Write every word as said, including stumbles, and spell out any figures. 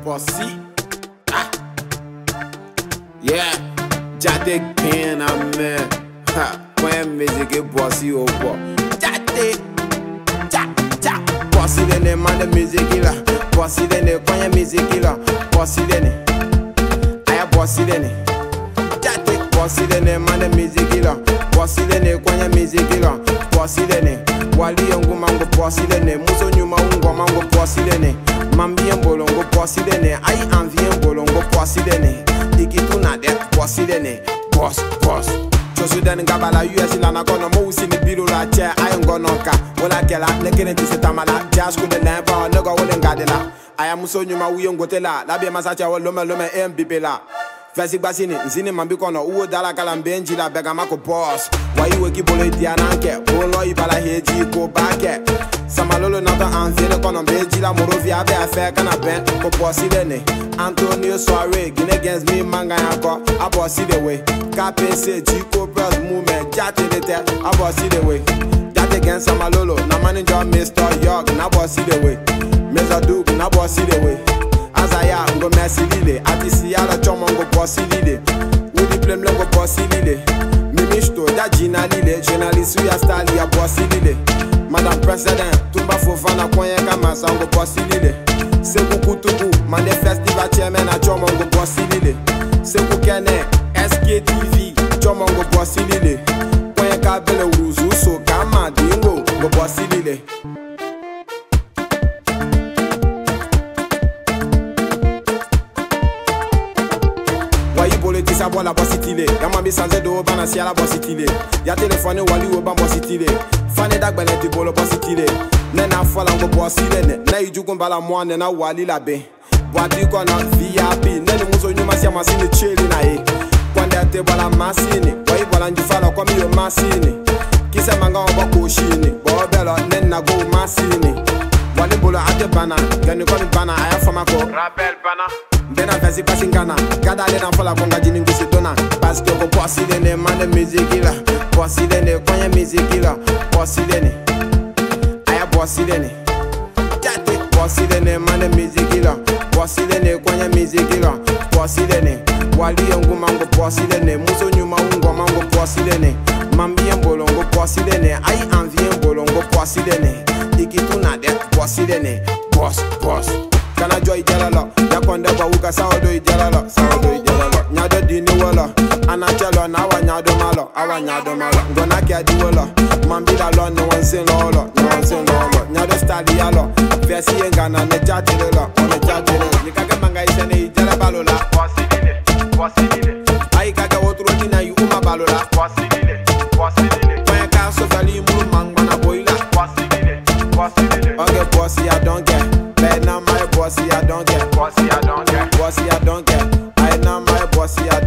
Bossy. Ah. Yeah. Jate ken a man. Ha. When music is bossy or what? Jate. Ja. Ja. Bossy dene man the music la. Bossy dene kwanya music la. Bossy dene. Aya bossy dene. Jate. Bossy dene man the music la. Bossy dene kwanya music la. Bossy dene. Wali yongu mango bossy dene. Muso nyuma ungo mango bossy dene. Mambien bolongo bossy dene. Ai envien bolongo bossy dene. Ikitu na de bossy dene. Boss, boss. Chosu dene gabala U S la na kono mo usi ni biro la che ai ngono ka. Wala kela ne kene ti setamala. Just ku de na ba no go wole ngadela. Aya muso nyuma uyongo tela. La be masacha wo lome lome M B P la. Vesi basini nzini mambi kono uwo dala kala mbenji la bega mako boss. Wa iwe ki bolo diananke. Bolo ibala heji ko bake. Samalolo nata anzine kono mbenji la morovia be afe kana ben ko bossy dene. Antonio Soare gine against me manga yako. A bossy the way. K P C Chico Press movement jate de te. A bossy the way. Jate against Samalolo na manager Mister York na bossy the way. Meza Duke na bossy the way. Azaya ngo merci lile atisi yala chomo ngo bossy lile udi plem ngo bossy lile mimishto da jina lile journalist ya style ya bossy lile Madam President tumba fofana kwenye kama sango bossy lile seku kutuku mande festival chairman na chomo ngo bossy lile seku kene S K T V chomo ngo bossy lile kwenye kabele uruzu so kama dingo ngo bossy lile. Tisa bola bossy tile. Yama bi sanze do bana si ala bossy tile. Ya telefone wali wo ban bossy tile. Fane dagbele ti bolo bossy tile. Nena fola ngo bossy lene. Na ijugun bala mo nena wali la be. Wadi kona V I P. Nene muso nyuma si amasini cheli na e. Kwande ate bola masini. Wai bola njifala kwa mi yo masini. Kise manga oba koshini. Bo belo nena go masini. Wali bolo ate bana. Gani koni bana aya fama ko. Rappel bana. Bena vesi pasingana, gada le na fola konga jini ngusi dona. Parce que ko bossy dene man de musique la, bossy dene kwanya musique la, bossy dene, aya bossy dene. Jate bossy dene man de musique la, bossy dene kwanya musique la, bossy dene. Wali yongu mango bossy dene, muso nyuma ungo mango bossy dene. Mambien bolongo bossy dene, ai envien bolongo bossy dene. Ikitu na de bossy dene, boss, boss. Kana joy jalala, yakonde ba uka saodo ijalala, saodo ijalala. Nyado dini wala, anachelo na awa nyado malo, awa nyado malo. Ngona kia di wala, mambila lo no one sin lolo, no one sin lolo. Nyado stali yalo, versi yengana ne chatile lo, ne chatile. Nikake manga isene ijala balola, bossy dile, bossy dile. Ai kake otro dina yu uma balola, bossy dile, bossy dile. Kwenye ka sofali mulu mangwana boila, bossy dile, bossy dile. Okay bossy I don't get. Now my bossy I don't get. Bossy I don't get. Bossy I don't get. I know my bossy I